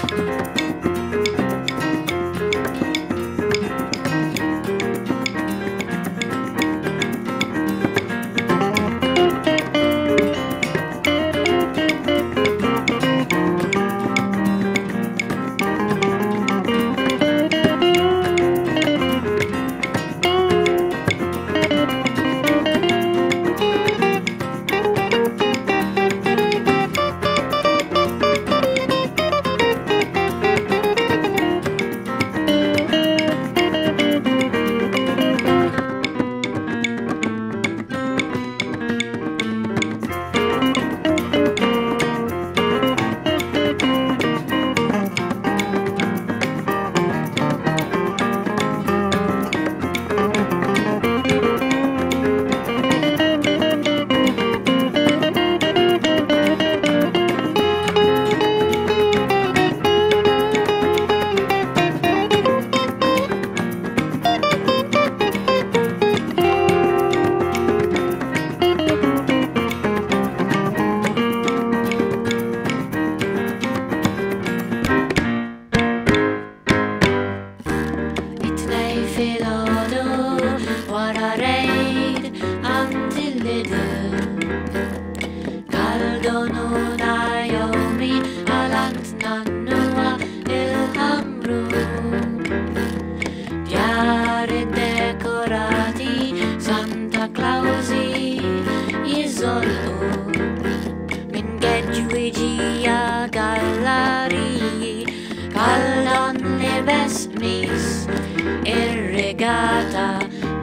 irrigata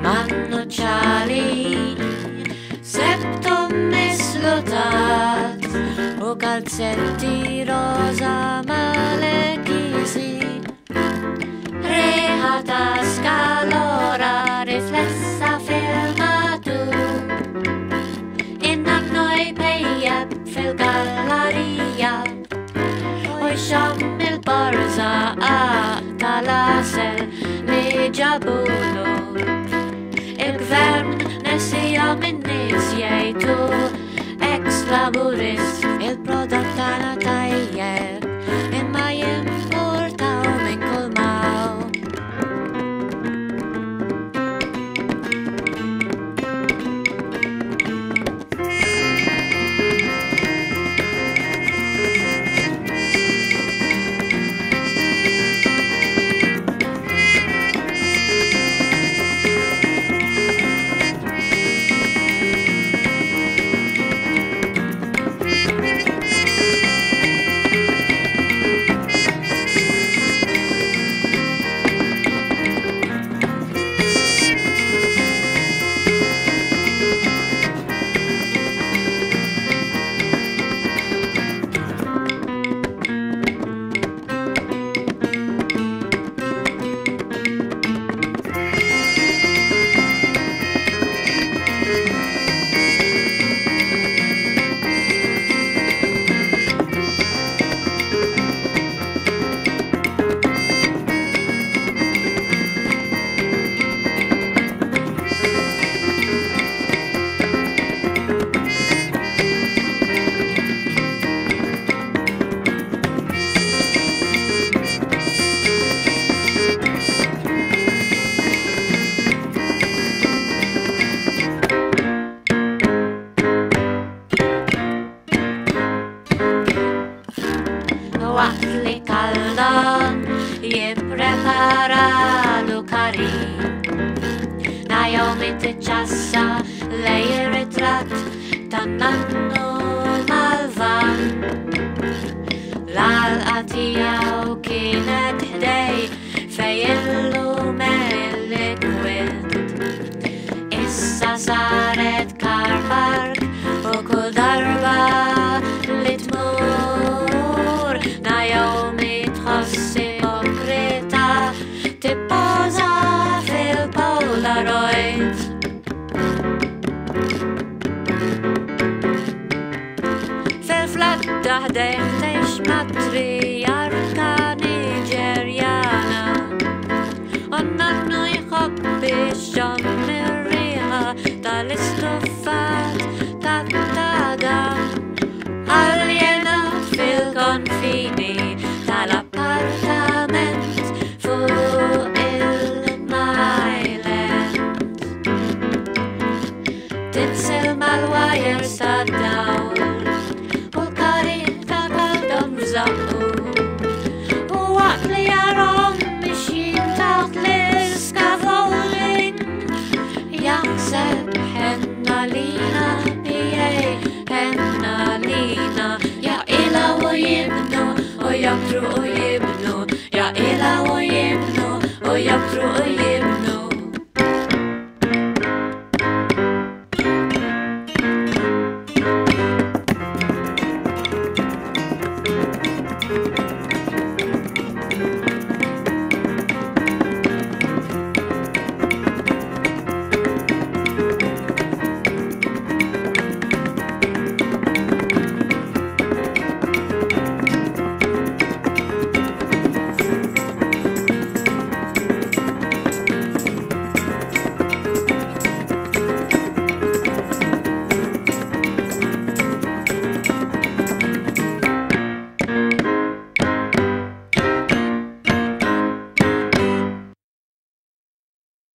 mannocciali, septome slotat o calzetti rosa malechisi, rehata scalora riflessa filmatu innan noi pejjeb fil-gallerija u xam il-barza tal-asel li ġabulu il-gvern nesija min-nies jgħidu ex-laburist il-prodott tagħna tajjeb imma jimpurtaw minn kull maw. Waqt li kaldan jipprepara l-ukari Naomi tiċċassa lej ir-ritratt tan-nannu malvan L-għalqa tiegħu kienet ħdej fej illum il-likwid Issa saret car park u kull darba li tmur Naomi tħossi ipokrita tippoża fil-Polaroid Fil-flatta ħdejn tgħix matriarka Niġerjana u n-nannu jħobbi x-xamm ir-riħa tal-istuffat tat-taga Aljena fil-konfini tal-apparti Tinsel malwai'r stad dawl